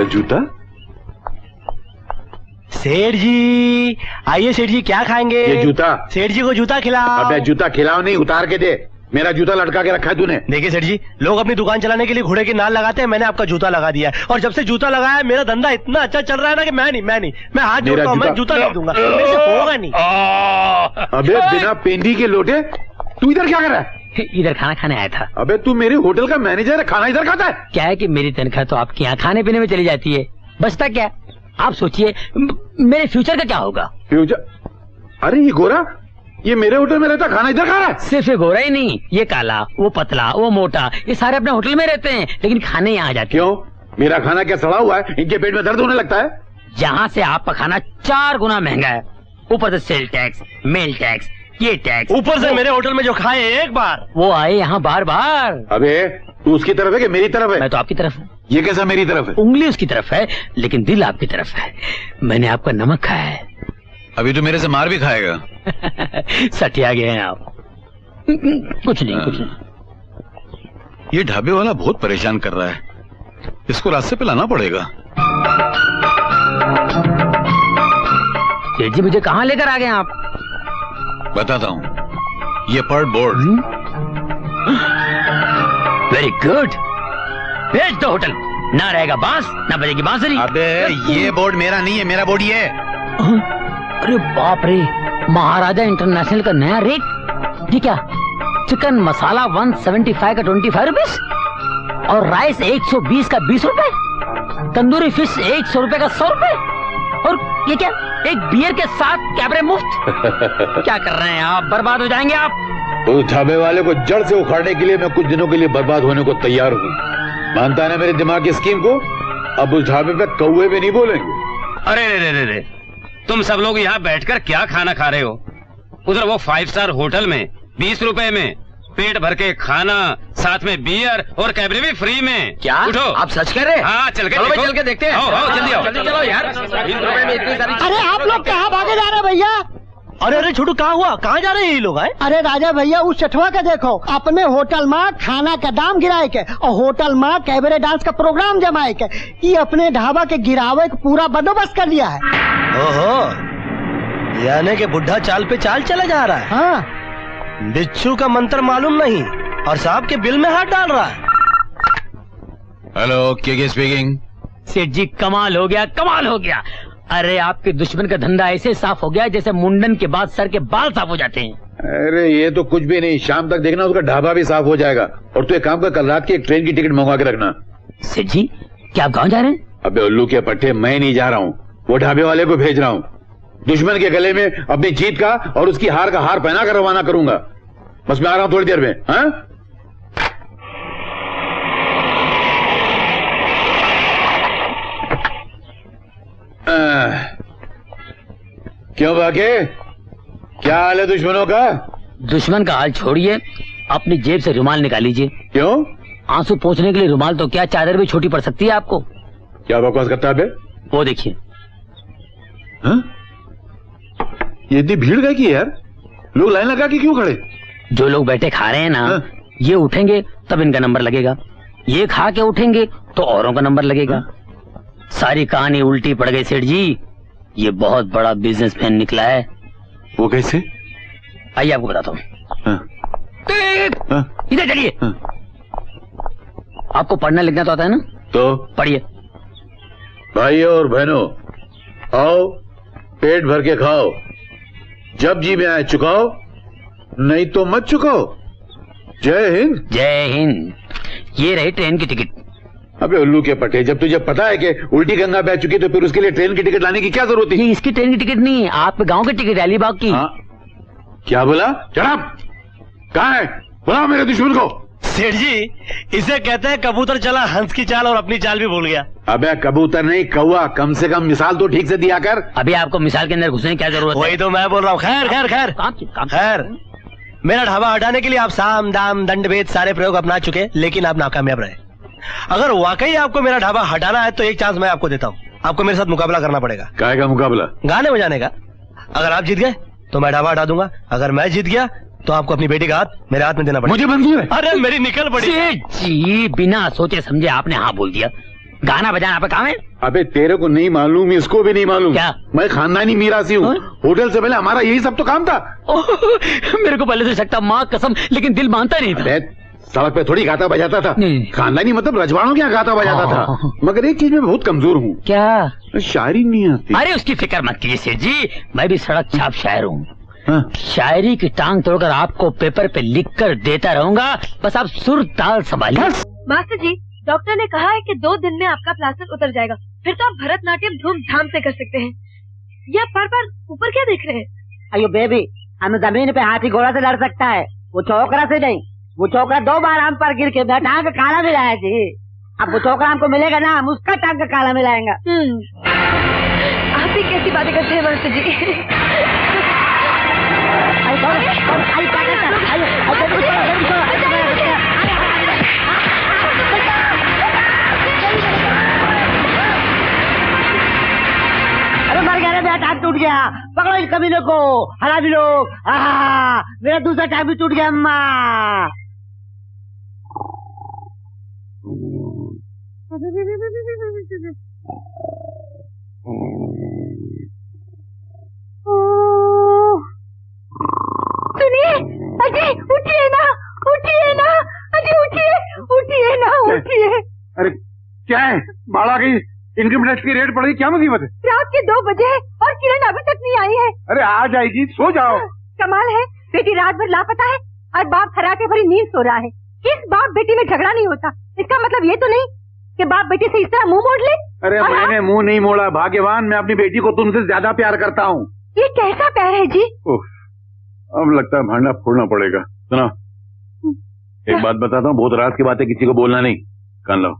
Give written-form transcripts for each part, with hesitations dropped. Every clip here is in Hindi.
मेरा जूता? सेठ जी आइए। सेठ जी क्या खाएंगे? ये जूता। सेठ जी को जूता खिलाओ। अबे जूता खिलाओ नहीं, उतार के दे। मेरा जूता लटका के रखा है तूने। देखिए सेठ जी, लोग अपनी दुकान चलाने के लिए घोड़े की नाल लगाते हैं, मैंने आपका जूता लगा दिया है। और जब से जूता लगाया है मेरा धंधा इतना अच्छा चल रहा है ना कि मैं हाथ जोड़ता हूँ, मैं जूता नहीं दूंगा, मेरे से होगा नहीं। अबे बिना पेंदी के लोटे, तू इधर क्या कर रहा है? इधर खाना खाने आया था। अबे तू मेरे होटल का मैनेजर है, खाना इधर खाता है? क्या है कि मेरी तनख्वाह तो आपके यहाँ खाने पीने में चली जाती है, बचता क्या? आप सोचिए मेरे फ्यूचर का क्या होगा? फ्यूचर? अरे ये गोरा, ये मेरे होटल में रहता, खाना इधर खा रहा है? सिर्फ ये गोरा ही नहीं, ये काला, वो पतला, वो मोटा, ये सारे अपने होटल में रहते हैं, लेकिन खाने यहाँ जाते। क्यों? मेरा खाना क्या सड़ा हुआ है? इनके पेट में दर्द होने लगता है? जहाँ से आपका खाना 4 गुना महंगा है, ऊपर से सेल टैक्स, मेल टैक्स, ये टैक्स, ऊपर से मेरे होटल में जो खाए एक बार, वो आए यहाँ बार बार। अबे तू उसकी तरफ है कि मेरी तरफ है? मैं तो आपकी तरफ हूँ। ये कैसा मेरी तरफ है? उंगली उसकी तरफ है, लेकिन दिल आपकी तरफ है। मैंने आपका नमक खाया है। अभी तो मेरे से मार भी खाएगा। सठिया गए हैं आप। कुछ नहीं, कुछ नहीं। ये ढाबे वाला बहुत परेशान कर रहा है, इसको रास्ते पे लाना पड़ेगा। सेठ जी मुझे कहाँ लेकर आ गए आप? बताता हूँ, ये पर बोर्ड। वेरी गुड, भेज दो होटल। ना रहेगा बांस, ना बजेगी बांसुरी। अबे ये बोर्ड मेरा नहीं है, मेरा बोर्ड ये है। अरे बाप रे, महाराजा इंटरनेशनल का नया रेट। ये क्या? चिकन मसाला 175 का 25 रुपीस, और राइस 120 का 20 रुपए, तंदूरी फिश 100 रुपए का 100 रुपए, और ये क्या, एक बियर के साथ कैबरे मुफ्त। क्या कर रहे हैं आप? बर्बाद हो जाएंगे आप। उस ढाबे वाले को जड़ से उखाड़ने के लिए मैं कुछ दिनों के लिए बर्बाद होने को तैयार हूँ। मानता है ना मेरे दिमाग की स्कीम को? अब उस ढाबे पे कौवे भी नहीं बोलेंगे। अरे रे रे रे, तुम सब लोग यहाँ बैठकर क्या खाना खा रहे हो? उधर वो 5 स्टार होटल में 20 रुपए में पेट भर के खाना, साथ में बियर और कैबरे भी फ्री में। क्या उठो, आप सच कह रहे हैं? हाँ चल के देखते हैं। आओ जल्दी आओ, चलो यार। 20 रुपए में इतनी सारी। अरे आप लोग कहाँ भागे जा रहे हैं भैया? अरे छोटू कहाँ हुआ? कहाँ जा रहे हैं ये लोग? आए? अरे राजा भैया उस सेठवा का देखो, अपने होटल में खाना का दाम गिराए के और होटल में कैबरे डांस का प्रोग्राम जमाए के, ये अपने ढाबा के गिरावे का पूरा बंदोबस्त कर लिया है। ओहो, यानी कि बुढ़ा चाल पे चाल चला जा रहा है। हाँ, बिच्छू का मंत्र मालूम नहीं और साहब के बिल में हाथ डाल रहा है। हेलो, के स्पीकिंग। सेठ जी कमाल हो गया, कमाल हो गया। अरे आपके दुश्मन का धंधा ऐसे साफ हो गया जैसे मुंडन के बाद सर के बाल साफ हो जाते हैं। अरे ये तो कुछ भी नहीं, शाम तक देखना उसका ढाबा भी साफ हो जाएगा। और तू एक काम कर, कल रात की एक ट्रेन की टिकट मंगवा के रखना। सेठ जी क्या आप गाँव जा रहे हैं? अबे उल्लू के पट्टे, मैं नहीं जा रहा हूँ, वो ढाबे वाले को भेज रहा हूँ। दुश्मन के गले में अपनी जीत का और उसकी हार का हार पहना कर रवाना करूंगा। बस मैं आ रहा हूँ थोड़ी देर में। हाँ क्यों बाके, क्या हाल है दुश्मनों का? दुश्मन का हाल छोड़िए, अपनी जेब से रुमाल निकाल लीजिए। क्यों? आंसू पोंछने के लिए रुमाल तो क्या, चादर भी छोटी पड़ सकती है आपको। क्या बकवास करता है बे? वो देखिए। ये इतनी भीड़ गई की यार, लोग लाइन लगा के क्यों खड़े? जो लोग बैठे खा रहे हैं ना, ये उठेंगे तब इनका नंबर लगेगा, ये खा के उठेंगे तो औरों का नंबर लगेगा। सारी कहानी उल्टी पड़ गई सेठ जी, ये बहुत बड़ा बिजनेसमैन निकला है। वो कैसे? आइए आपको बताता हूँ। इधर चलिए। आपको पढ़ना लिखना तो आता है ना? तो पढ़िए। भाइयों और बहनों, आओ पेट भर के खाओ, जब जी में आए चुकाओ, नहीं तो मत चुकाओ। जय हिंद। जय हिंद। ये रही ट्रेन की टिकट। अबे उल्लू के पट्टे, जब तुझे पता है कि उल्टी गंगा बह चुकी तो फिर उसके लिए ट्रेन की टिकट लाने की क्या जरूरत थी? ये इसकी ट्रेन की टिकट नहीं, आपके गांव की टिकट, अलीबाग की। हाँ? क्या बोला? जनाब कहाँ है? बुलाओ मेरे दुश्मन को। सेठ जी इसे कहते हैं कबूतर चला हंस की चाल और अपनी चाल भी भूल गया। अबे कबूतर नहीं, कौवा। कम से कम मिसाल तो ठीक से दिया कर। अभी आपको मिसाल के अंदर घुसने की क्या जरूरत है? वही तो मैं बोल रहा हूँ। खैर खैर खैर खैर, मेरा ढाबा हटाने के लिए आप साम दाम दंड भेद सारे प्रयोग अपना चुके, लेकिन आप नाकामयाब रहे। अगर वाकई आपको मेरा ढाबा हटाना है तो एक चांस मैं आपको देता हूँ, आपको मेरे साथ मुकाबला करना पड़ेगा। काय का मुकाबला? गाने बजाने का। अगर आप जीत गए तो मैं ढाबा हटा दूंगा, अगर मैं जीत गया तो आपको अपनी बेटी का हाथ मेरे हाथ में देना पड़ेगा। मुझे मंजूर है। अरे मेरी निकल पड़ी। सेठ जी बिना सोचे समझे आपने हाँ बोल दिया। गाना बजाना पे काम है। अबे तेरे को नहीं मालूम, इसको भी नहीं मालूम। क्या? मैं खानदानी मीरासी हूँ। होटल से पहले हमारा यही सब तो काम था। मेरे को पहले से शक था, माँ कसम, लेकिन दिल मानता नहीं था। सड़क पे थोड़ी गाता बजाता था। खानदानी मतलब रजवाड़ों क्या गाता बजाता था। मगर एक चीज में बहुत कमजोर हूँ। क्या? शायरी नहीं आती। अरे उसकी फिक्र मत कीजिए सेठ जी, मैं भी सड़क छाप शायर हूँ। हाँ? शायरी की टांग तोड़कर आपको पेपर पे लिख कर देता रहूंगा, बस आप सुर ताल संभालिए। मास्टर जी, डॉक्टर ने कहा है कि 2 दिन में आपका प्लास्टर उतर जाएगा, फिर तो आप भरतनाट्यम धूमधाम से कर सकते हैं। या पर ऊपर क्या देख रहे हैं? अयो बेबी, हम जमीन पे हाथी घोड़ा से लड़ सकता है, वो छोकरा से नहीं। वो छोकरा 2 बार हम पर गिर के टांग का काला मिलाया जी। अब वो छोकरा हमको मिलेगा ना, हम उसका टांग का काला मिलाएंगे। आप भी कैसी बातें करते हैं मास्टर जी। अरे मर गया रे, मेरा टांग टूट गया। पकड़ो इस कमीने को, हरा भी लोग। मेरा दूसरा टांग भी टूट गया अम्मा। सुनिए अजी, उठिए ना, उठिए ना अजी, उठिए, उठिए ना, उठिए। अरे क्या है? बाड़ा की इनकम टैक्स की रेट बढ़ी, क्या मुसीबत है? रात के 2 बजे है और किरण अभी तक नहीं आई है। अरे आ जाएगी, सो जाओ। कमाल है, बेटी रात भर लापता है और बाप खराटे भरी नींद सो रहा है। इस बाप बेटी में झगड़ा नहीं होता, इसका मतलब ये तो नहीं कि बाप बेटी से इस तरह मुंह मोड़ ले। अरे मैंने मुंह नहीं मोड़ा, भाग्यवान, मैं अपनी बेटी को तुमसे ज्यादा प्यार करता हूँ। ये कैसा प्यार है जी? अब लगता है भांडा फोड़ना पड़ेगा। सुना, एक बात बताता हूँ, बहुत रात की बात है, किसी को बोलना नहीं। कान लो।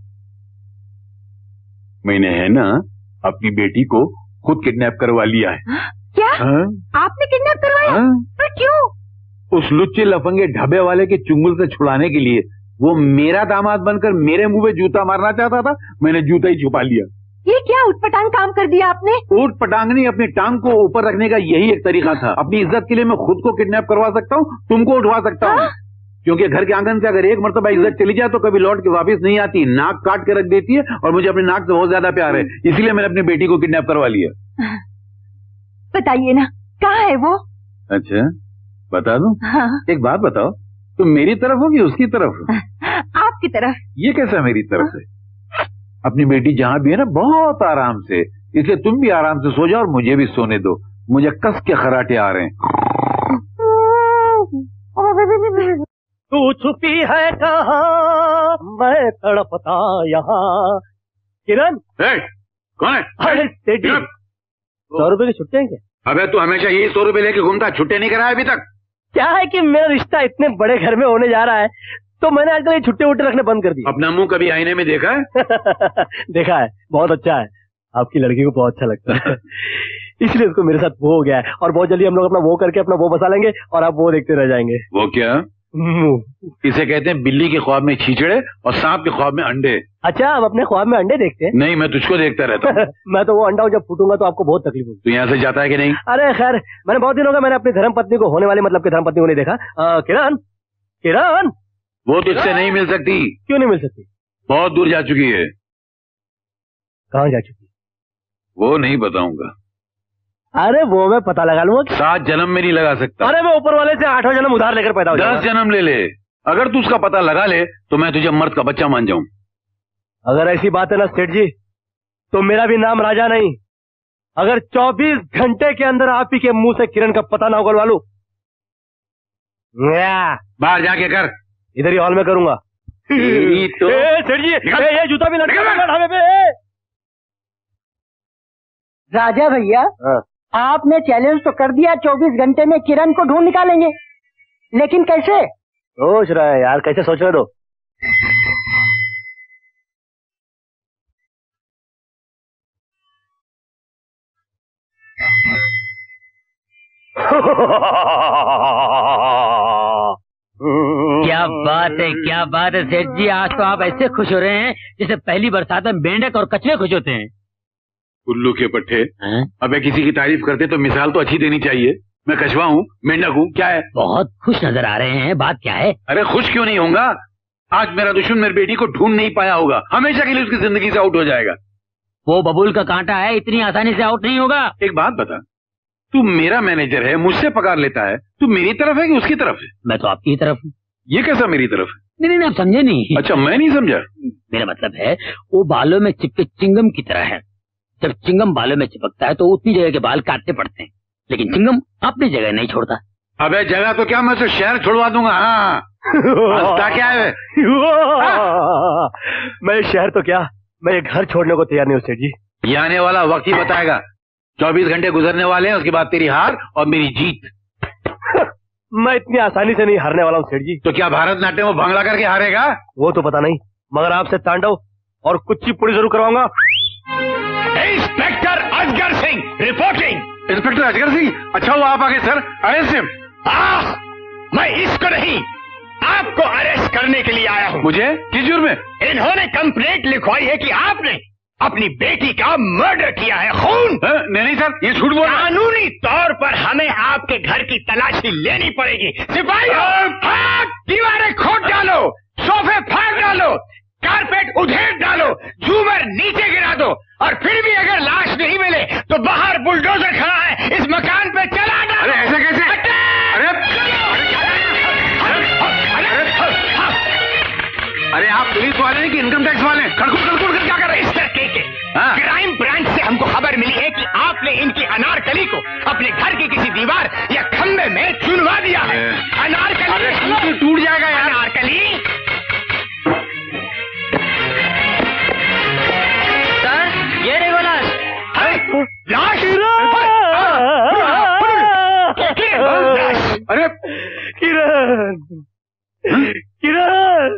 मैंने है ना अपनी बेटी को खुद किडनैप करवा लिया है। क्या? हाँ? आपने किडनैप करवाया? हाँ? पर क्यों? उस लुच्चे लफंगे ढाबे वाले के चुंगल से छुड़ाने के लिए। वो मेरा दामाद बनकर मेरे मुंह पे जूता मारना चाहता था, मैंने जूता ही छुपा लिया। ये क्या उटपटांग काम कर दिया आपने? ऊट पटांग नहीं, अपनी टांग को ऊपर रखने का यही एक तरीका था। अपनी इज्जत के लिए मैं खुद को किडनैप करवा सकता हूँ, तुमको उठवा सकता हूँ। क्योंकि घर के आंगन से अगर एक मर्तबा इज्जत चली जाए तो कभी लौट के वापस नहीं आती। नाक काट के रख देती है, और मुझे अपने नाक से बहुत ज्यादा प्यार है, इसलिए मैंने अपनी बेटी को किडनैप करवा लिया। बताइए ना, कहाँ है वो? अच्छा बता दूं? हाँ। एक बात बताओ, तुम मेरी तरफ हो कि उसकी तरफ? आपकी तरफ। ये कैसा मेरी तरफ है? अपनी बेटी जहाँ भी है ना, बहुत आराम से, इसलिए तुम भी आराम से सो जाओ और मुझे भी सोने दो। मुझे कस के खराटे आ रहे हैं। तू छुपी है कहाँ, मैं तड़पता यहाँ। किरण, कौन है? अरे सेठ जी, 100 रुपए की छुट्टे हैं क्या? अबे तू हमेशा यही 100 रुपए लेके घूमता, छुट्टे नहीं कराया अभी तक? क्या है कि मेरा रिश्ता इतने बड़े घर में होने जा रहा है, तो मैंने आजकल ये छुट्टे उट्टे रखने बंद कर दिए। अपना मुंह कभी आईने में देखा है? देखा है, बहुत अच्छा है। आपकी लड़की को बहुत अच्छा लगता है। इसलिए उसको मेरे साथ वो हो गया है, और बहुत जल्दी हम लोग अपना वो करके अपना वो बसा लेंगे, और आप वो देखते रह जाएंगे। वो क्या? इसे कहते हैं बिल्ली के ख्वाब में छींचड़े और सांप के ख्वाब में अंडे। अच्छा, हम अपने ख्वाब में अंडे देखते हैं? नहीं, मैं तुझको देखता रहता हूँ। मैं तो वो अंडा हूँ, जब फूटूंगा तो आपको बहुत तकलीफ होगी। तू यहाँ से जाता है कि नहीं? अरे खैर, मैंने बहुत दिन हो गया मैंने अपनी धर्मपत्नी को, होने वाली मतलब की धर्मपत्नी को नहीं देखा। किरण, किरण, वो तुझसे नहीं मिल सकती। क्यों नहीं मिल सकती? बहुत दूर जा चुकी है। कहाँ जा चुकी? वो नहीं बताऊंगा। अरे वो मैं पता लगा लूंगा। 7 जन्म में नहीं लगा सकता। अरे मैं ऊपर वाले से 8वां जन्म उधार लेकर पैदा हो जाऊंगा। 10 जन्म ले ले, अगर तू उसका पता लगा ले तो मैं तुझे मर्द का बच्चा मान जाऊं। अगर ऐसी बात है ना सेठ जी, तो मेरा भी नाम राजा नहीं। अगर 24 घंटे के अंदर आप ही के मुंह से किरण का पता ना उगलवा लूं, बाहर जाके कर। इधर ही हॉल में करूंगा। तो सेठ जी, ये जूता भी लटका ढाबे पे। राजा भैया, आपने चैलेंज तो कर दिया, 24 घंटे में किरण को ढूंढ निकालेंगे, लेकिन कैसे? सोच रहा है यार, कैसे सोच रहे हो? क्या बात है, क्या बात है सेठ जी, आज तो आप ऐसे खुश हो रहे हैं जैसे पहली बरसात में मेंढक और कछुए खुश होते हैं। उल्लू के पट्टे, अबे किसी की तारीफ करते तो मिसाल तो अच्छी देनी चाहिए। मैं कछुआ हूँ, मेंढक हूँ, क्या है? बहुत खुश नजर आ रहे हैं, बात क्या है? अरे खुश क्यों नहीं होऊंगा? आज मेरा दुश्मन मेरी बेटी को ढूंढ नहीं पाया होगा, हमेशा के लिए उसकी जिंदगी से आउट हो जाएगा। वो बबूल का कांटा है, इतनी आसानी से आउट नहीं होगा। एक बात बता, तू मेरा मैनेजर है, मुझसे पगार लेता है, तू मेरी तरफ है कि उसकी तरफ है? मैं तो आपकी तरफ हूँ। ये कैसा मेरी तरफ है? नहीं, आप समझे नहीं। अच्छा, मैं नहीं समझा। मेरा मतलब है वो बालों में चिपके चिंगम की तरह है। जब चिंगम बालों में चिपकता है तो उतनी जगह के बाल काटने पड़ते हैं, लेकिन चिंगम अपनी जगह नहीं छोड़ता। अबे जगह तो क्या, मैं तो शहर छुड़वा दूंगा। हाँ हंसता क्या है? मैं शहर तो क्या, मैं ये घर छोड़ने को तैयार नहीं हूँ सेठ जी। ये आने वाला वक्त ही बताएगा। 24 घंटे गुजरने वाले हैं, उसके बाद तेरी हार और मेरी जीत। मैं इतनी आसानी से नहीं हारने वाला हूँ सेठ जी। तो क्या भारतनाट्यम में भंगड़ा करके हारेगा? वो तो पता नहीं, मगर आपसे तांडव और कुचिपुड़ी जरूर करवाऊंगा। Inspector Asgar Singh reporting. Inspector Asgar Singh? अच्छा वो आप आगे सर, अरेस्ट हिम। मैं इसको नहीं, आपको अरेस्ट करने के लिए आया हूँ। मुझे? किस जुर्म में? इन्होंने कंप्लेंट लिखवाई है कि आपने अपनी बेटी का मर्डर किया है, खून। नहीं सर, ये झूठ बोल रहा है। कानूनी तौर पर हमें आपके घर की तलाशी लेनी पड़ेगी। सिपाहियों, दीवारें खोद डालो, सोफे फाड़ डालो, कारपेट उधेड़ डालो, झूमर नीचे गिरा दो, और फिर भी अगर लाश नहीं मिले तो बाहर बुलडोजर खड़ा है, इस मकान पे चला डालो। अरे ऐसा कैसे? अरे आप पुलिस वाले हैं कि इनकम टैक्स वाले? खड़खुड़ कर क्या कर रहे हैं? मिस्टर के क्राइम ब्रांच से हमको खबर मिली है कि आपने इनकी अनारकली को अपने घर की किसी दीवार या खंबे में चुनवा दिया है। अनारकली टूट जाएगा यार। अनारकली सर, ये देखो लाश। लाश? अरे किरण, किरण,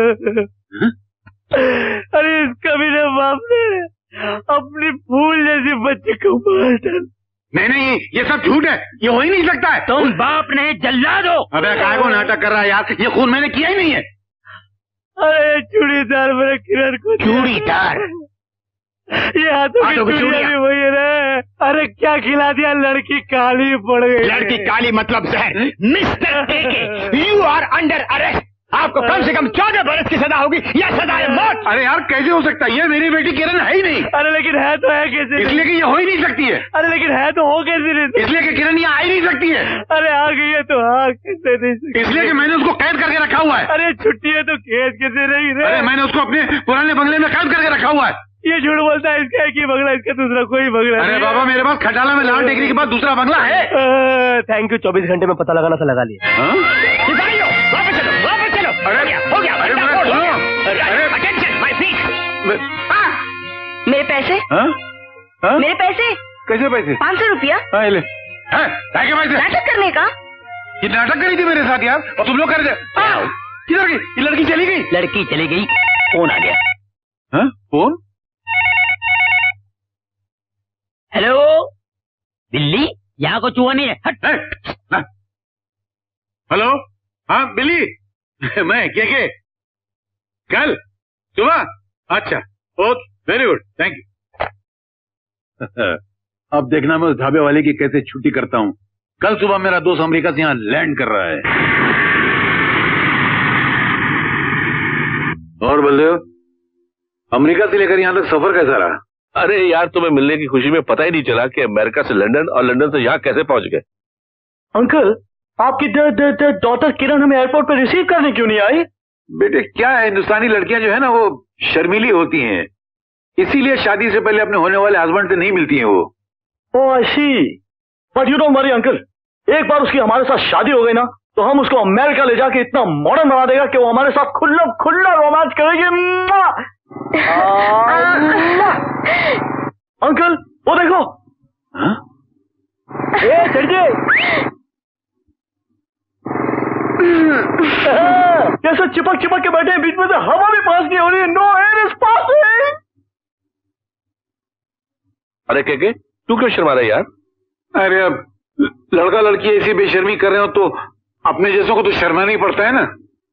अरे इसका भी बाप ने अपनी फूल जैसी बच्ची को मार डाल। नहीं, ये सब झूठ है, ये हो ही नहीं सकता है। तुम बाप नहीं, जल्लाद हो। अबे काय को नाटक कर रहा है यार, ये खून मैंने किया ही नहीं है। अरे चूड़ीदार मेरे किरण को। चूड़ीदार? ये हाथों की चूड़ियां भी वही है ना। अरे क्या खिला दिया, लड़की काली पड़ गई। लड़की काली मतलब जहर। Mister KK, you are under arrest. आपको कम से कम 14 बरस की सजा होगी या सजा है मौत। अरे यार कैसे हो सकता है, ये मेरी बेटी किरण है ही नहीं। अरे लेकिन है तो है कैसे? इसलिए कि ये हो ही नहीं सकती है। अरे लेकिन है तो हो कैसे नहीं? इसलिए कि किरण यहाँ आ ही नहीं सकती है। अरे आ गई है तो हाँ कैसे नहीं सकती? इसलिए कि मैंने उसको कैद करके रखा हुआ है। अरे छुट्टी है तो कैद कैसे नहीं रहे? अरे मैंने उसको अपने पुराने बंगले में कैद करके रखा हुआ है। ये झूठ बोलता है, इसका एक ही बंगला, इसका दूसरा कोई बंगला। अरे बाबा मेरे पास खटाला में लाल टेकरी के बाद दूसरा बंगला है। थैंक यू, 24 घंटे में पता लगाना था, लगा लिया। वापस चलो, वापस चलो। अरे हो गया। अरे अटेंशन माय फीट। मेरे पैसे? मेरे पैसे? कैसे पैसे? 500 रुपया। पैसे नाटक करने का? ये नाटक करी थी मेरे साथ यार, और तुम लोग कर रहे। किधर गई ये लड़की? चली गई? लड़की चली गई, फोन आ गया। फोन? हेलो बिल्ली, यहाँ को चूहा नहीं है, हट। हेलो, हाँ बिल्ली मैं के कल सुबह? अच्छा, okay, very good, thank you. अब देखना मैं उस ढाबे वाले की कैसे छुट्टी करता हूँ। कल सुबह मेरा दोस्त अमेरिका से यहाँ लैंड कर रहा है। और बलदेव, अमेरिका से लेकर यहाँ तक सफर कैसा रहा? अरे यार, तुम्हें मिलने की खुशी में पता ही नहीं चला कि अमेरिका से लंदन और लंदन से यहाँ कैसे पहुंच गए। अंकल, आपकी डॉटर किरण हमें एयरपोर्ट पर रिसीव करने क्यों नहीं आई? बेटे क्या है, हिंदुस्तानी लड़कियां जो है ना वो शर्मीली होती हैं, इसीलिए शादी से पहले अपने होने वाले हस्बैंड से नहीं मिलती हैं वो। Oh I see, but you don't worry uncle, एक बार उसकी हमारे साथ शादी हो गई ना तो हम उसको अमेरिका ले जाके इतना मॉडर्न बना देगा कि वो हमारे साथ खुल्ला रोमांच करेगी। अंकल वो देखो। कैसे चिपक के बैठे हैं, बीच में से हवा भी पास नहीं हो रही है। No air is passing. अरे के तू क्यों शर्मा रहा है यार? अरे अब लड़का लड़की ऐसी बेशर्मी कर रहे हो तो अपने जैसों को तो शर्मा नहीं पड़ता है ना।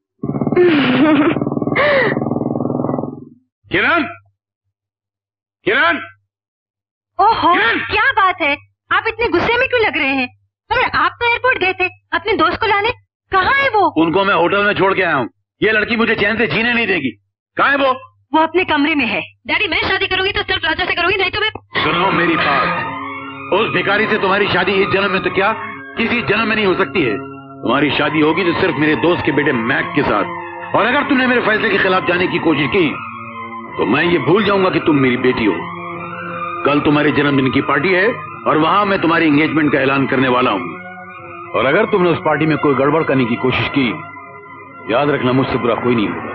किरण, किरण, ओहो, क्या बात है, आप इतने गुस्से में क्यों लग रहे हैं? अरे आप तो एयरपोर्ट गए थे अपने दोस्त को लाने, कहाँ है वो? उनको मैं होटल में छोड़ के आया हूँ। ये लड़की मुझे चैन से जीने नहीं देगी। कहाँ है वो? वो अपने कमरे में है। डैडी मैं शादी करूंगी तो सिर्फ राजा से करूंगी, नहीं तो मैं। सुनो मेरी बात, उस भिखारी से तुम्हारी शादी इस जन्म में तो क्या किसी जन्म में नहीं हो सकती है। तुम्हारी शादी होगी तो सिर्फ मेरे दोस्त के बेटे मैक के साथ। और अगर तुमने मेरे फैसले के खिलाफ जाने की कोशिश की तो मैं ये भूल जाऊंगा कि तुम मेरी बेटी हो। कल तुम्हारे जन्मदिन की पार्टी है और वहां मैं तुम्हारी एंगेजमेंट का ऐलान करने वाला हूं। और अगर तुमने उस पार्टी में कोई गड़बड़ करने की कोशिश की, याद रखना मुझसे बुरा कोई नहीं होगा।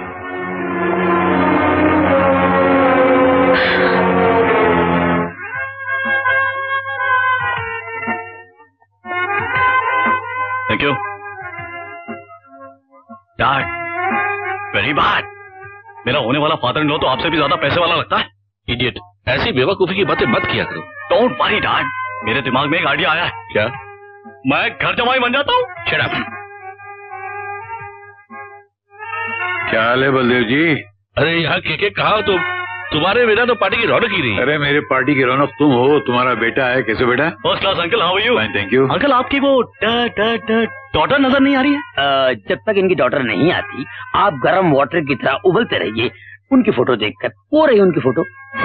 Thank you dad. Very bad. मेरा होने वाला फादर इन लॉ तो आपसे भी ज्यादा पैसे वाला लगता है। इडियट, ऐसी बेवकूफी की बातें मत किया करो। डोंट वरी डैड, मेरे दिमाग में एक आइडिया आया है। क्या? मैं घर जमाई बन जाता हूँ। Shut up. क्या हाल है बलदेव जी? अरे यहाँ के कहा तुम? तुम्हारे बिना तो पार्टी की रौनक ही नहीं। अरे मेरे पार्टी की रौनक तुम हो, तुम्हारा बेटा है। कैसे बेटा? First class uncle, how are you? Fine thank you. Uncle आपकी वो डॉटर नजर नहीं आ रही है? जब तक इनकी डॉटर नहीं आती आप गर्म वाटर की तरह उबलते रहिए, उनकी फोटो देखकर। वो रही उनकी फोटो।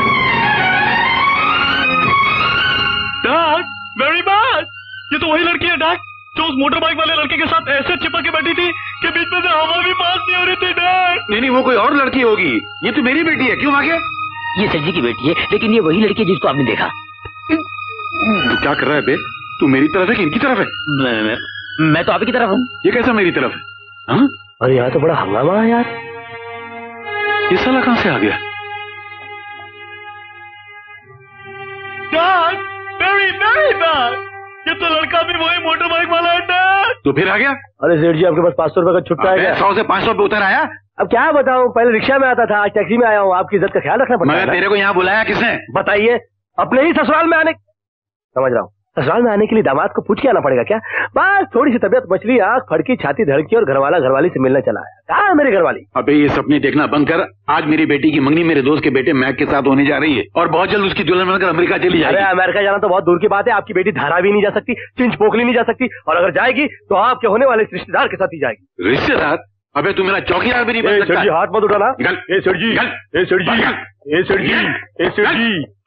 Dad, very bad. ये तो वही लड़की है डैड जो उस मोटर बाइक वाले लड़के के साथ ऐसे चिपक के बैठी थी कि बीच में से हवा भी पास नहीं हो रही थी डैड। नहीं वो कोई और लड़की होगी। ये तो मेरी बेटी है। क्यों आगे? ये सर जी की बेटी है, लेकिन ये वही लड़की है जिसको आपने देखा। तू क्या कर रहा है बे? तू मेरी तरफ है कि इनकी तरफ है? मैं तो आप की तरफ हूँ। ये कैसा मेरी तरफ है? हाँ? अरे यहाँ तो बड़ा हंगामा है यार। ये साला कहाँ से आ गया? Dad, very very bad. ये तो लड़का भी वही मोटर बाइक वाला है डैड। तो फिर आ गया? अरे सेठ जी आपके पास 500 रुपए का छुट्टा है क्या? 100 से 500 पे उतर आया? अब क्या बताऊं, पहले रिक्शा में आता था, आज टैक्सी में आया हूँ। आपकी इज्जत का ख्याल रखना पड़ता है। मगर तेरे को यहाँ बुलाया किसने? बताइए। अपने ही ससुराल में आने, समझ रहा हूँ, ससुराल में आने के लिए दामाद को पूछ के आना पड़ेगा क्या? बस थोड़ी सी तबीयत मछली, आंख फड़की, छाती धड़की और घरवाला घरवाली से मिलने चला आया। कहाँ है मेरी घरवाली? अबे ये सपने देखना बंद कर। आज मेरी बेटी की मंगनी मेरे दोस्त के बेटे मैक के साथ होने जा रही है और बहुत जल्द उसकी दुल्हन बनकर अमेरिका चली जाएगी। अरे अमेरिका जाना तो बहुत दूर की बात है। आपकी बेटी धारा भी नहीं जा सकती, चिंच पोखली नहीं जा सकती, और अगर जाएगी तो आपके होने वाले रिश्तेदार के साथ ही जाएगी। रिश्तेदार? अबे तू मेरा चौकीदार भी नहीं बन सकता। हाथ मत उठाना। निकल। ए सर जी, निकल। ए सर जी, ए सर जी, ए सर जी,